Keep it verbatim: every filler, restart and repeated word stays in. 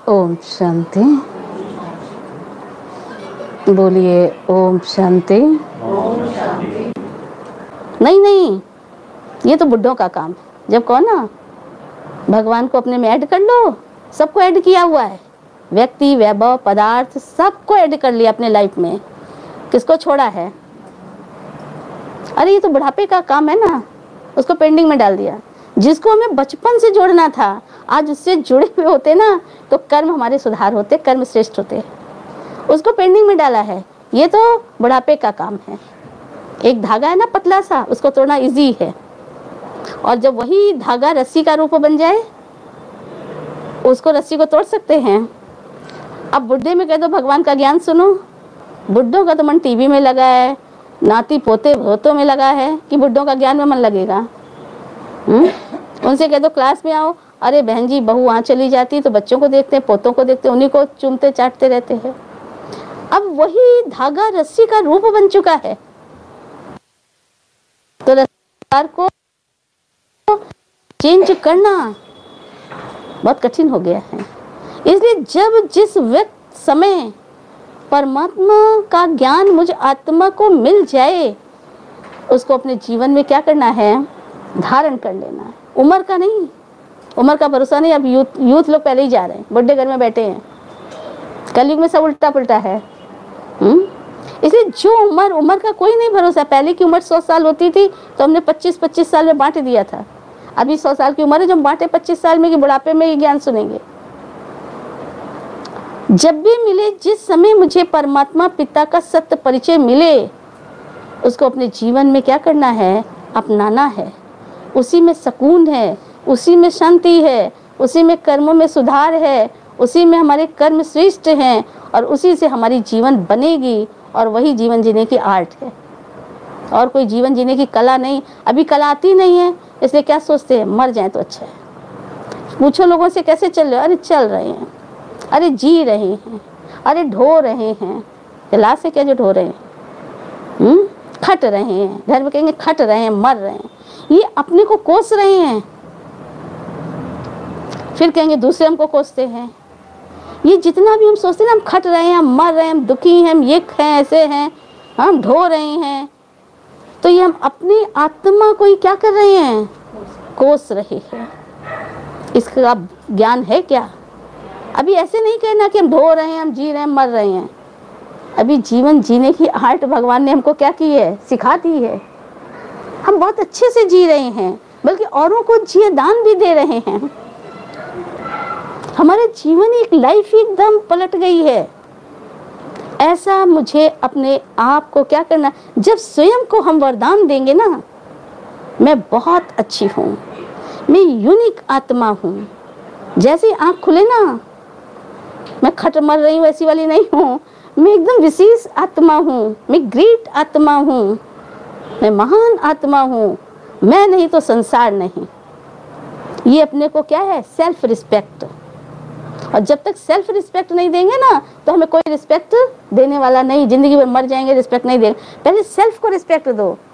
ओम शांति। बोलिए ओम शांति। नहीं नहीं, ये तो बुड्ढों का काम है। जब कहो ना भगवान को अपने में ऐड कर लो, सबको ऐड किया हुआ है, व्यक्ति, वैभव, पदार्थ, सबको ऐड कर लिया अपने लाइफ में। किसको छोड़ा है? अरे ये तो बुढ़ापे का काम है ना, उसको पेंडिंग में डाल दिया। जिसको हमें बचपन से जोड़ना था, आज उससे जुड़े हुए होते ना तो कर्म हमारे सुधार होते, कर्म श्रेष्ठ होते। उसको पेंडिंग में डाला है, ये तो बुढ़ापे का काम है। एक धागा है ना पतला सा, उसको तोड़ना इजी है, और जब वही धागा रस्सी का रूप बन जाए, उसको रस्सी को तोड़ सकते हैं। अब बुढ़े में कह दो भगवान का ज्ञान सुनो, बुढ़ों का तो मन टीवी में लगा है, नाती पोते भोतों में लगा है कि बुढ़ों का ज्ञान में मन लगेगा। हुँ? उनसे कह दो क्लास में आओ, अरे बहन जी बहू वहाँ चली जाती तो बच्चों को देखते हैं, पोतों को देखते हैं, उन्हीं को चूमते चाटते रहते हैं। अब वही धागा रस्सी का रूप बन चुका है, तो रस्सी को चेंज करना बहुत कठिन हो गया है। इसलिए जब जिस व्यक्त समय परमात्मा का ज्ञान मुझ आत्मा को मिल जाए, उसको अपने जीवन में क्या करना है? धारण कर लेना है। उम्र का नहीं, उम्र का भरोसा नहीं। अब यूथ यूथ लोग पहले ही जा रहे हैं, बुढ़े घर में बैठे हैं। कलयुग में सब उल्टा पुल्टा है। हम्म इसलिए जो उम्र उम्र का कोई नहीं भरोसा। पहले की उम्र सौ साल होती थी तो हमने पच्चीस पच्चीस साल में बांट दिया था। अभी सौ साल की उम्र है, जब बांटे पच्चीस साल में कि बुढ़ापे में ये ज्ञान सुनेंगे। जब भी मिले, जिस समय मुझे परमात्मा पिता का सत्य परिचय मिले, उसको अपने जीवन में क्या करना है? अपनाना है। उसी में सुकून है, उसी में शांति है, उसी में कर्मों में सुधार है, उसी में हमारे कर्म श्रेष्ठ हैं, और उसी से हमारी जीवन बनेगी। और वही जीवन जीने की आर्ट है, और कोई जीवन जीने की कला नहीं। अभी कला आती नहीं है, इसलिए क्या सोचते हैं? मर जाए तो अच्छा है। पूछो लोगों से कैसे चल रहे हो? अरे चल रहे हैं, अरे जी रहे हैं, अरे ढो रहे हैं। जला से क्या जो ढो रहे हैं? हम्म खट रहे हैं, घर में कहेंगे खट रहे हैं, मर रहे हैं। ये अपने को कोस रहे हैं, फिर कहेंगे दूसरे हमको कोसते हैं। ये जितना भी हम सोचते हैं ना, हम खट रहे हैं, हम मर रहे हैं, हम दुखी हैं, हम ये हैं, ऐसे हैं, हम ढो रहे हैं, तो ये हम अपनी आत्मा को ही क्या कर रहे हैं? कोस रहे हैं। इसका ज्ञान है क्या? अभी ऐसे नहीं कहना कि हम ढो रहे हैं, हम जी रहे हैं, मर रहे हैं। अभी जीवन जीने की आर्ट भगवान ने हमको क्या की है? सिखा दी है। हम बहुत अच्छे से जी रहे हैं, बल्कि औरों को जिए दान भी दे रहे हैं। हमारे जीवन एक लाइफ एकदम पलट गई है। ऐसा मुझे अपने आप को क्या करना? जब स्वयं को हम वरदान देंगे ना, मैं बहुत अच्छी हूँ, मैं यूनिक आत्मा हूँ। जैसे आँख खुले ना, मैं खट मर रही हूँ ऐसी वाली नहीं हूँ, मैं एकदम विशेष आत्मा हूँ, मैं ग्रेट आत्मा हूँ, मैं महान आत्मा हूँ, मैं नहीं तो संसार नहीं। ये अपने को क्या है? Self respect. और जब तक सेल्फ रिस्पेक्ट नहीं देंगे ना, तो हमें कोई रिस्पेक्ट देने वाला नहीं। जिंदगी भर मर जाएंगे, रिस्पेक्ट नहीं देंगे। पहले सेल्फ को रिस्पेक्ट दो।